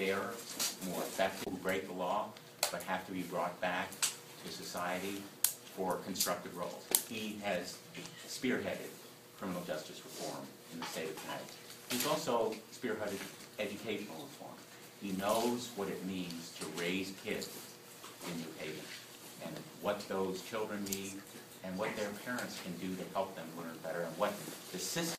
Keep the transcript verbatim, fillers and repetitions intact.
fairer, more effective, who break the law, but have to be brought back to society for constructive roles. He has spearheaded criminal justice reform in the state of Connecticut. He's also spearheaded educational reform. He knows what it means to raise kids in New Haven and what those children need and what their parents can do to help them learn better and what the system